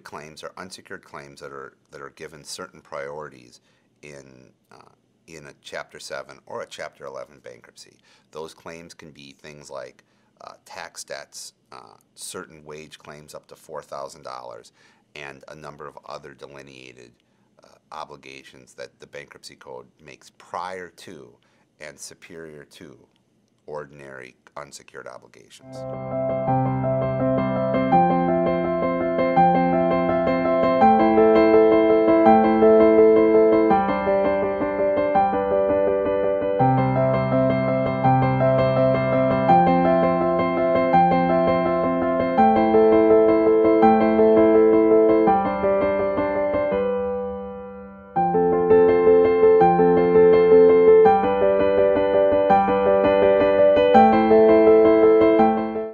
claims are unsecured claims that are given certain priorities in a Chapter 7 or a Chapter 11 bankruptcy. Those claims can be things like tax debts, certain wage claims up to $4,000, and a number of other delineated obligations that the bankruptcy code makes prior to and superior to ordinary unsecured obligations.